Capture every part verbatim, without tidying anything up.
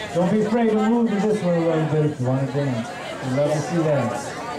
Don't be afraid to move to this way a little bit if you want to dance. We'd love to see that.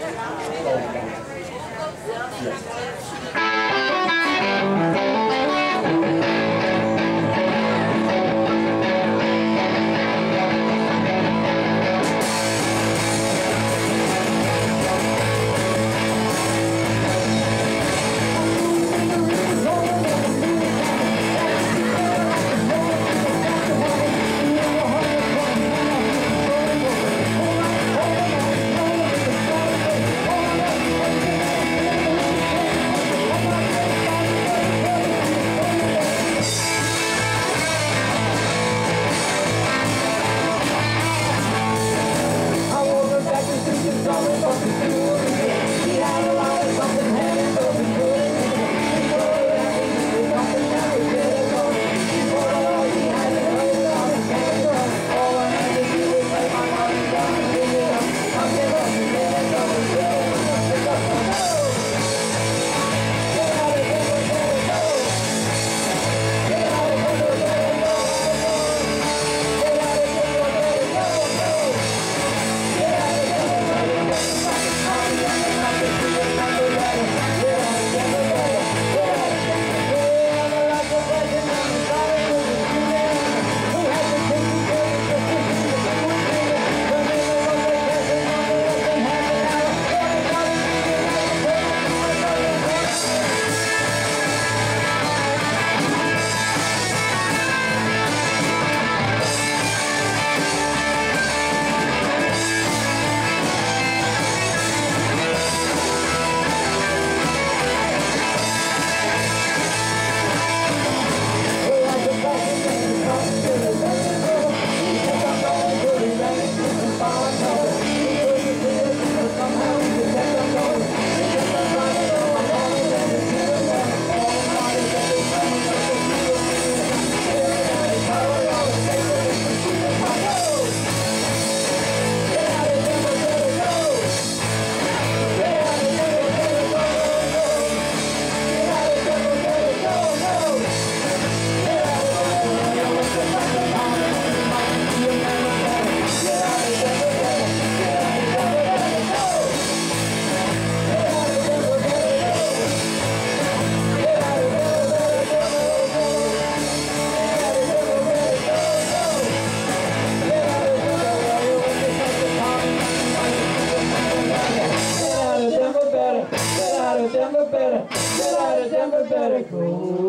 Denver better, get out of Denver better go.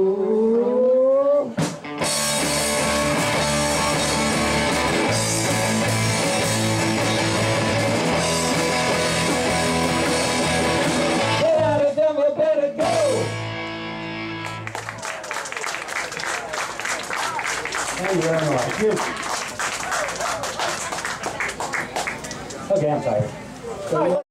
Get out of Denver better go. Thank you very much. Thank you. Okay, I'm tired. So,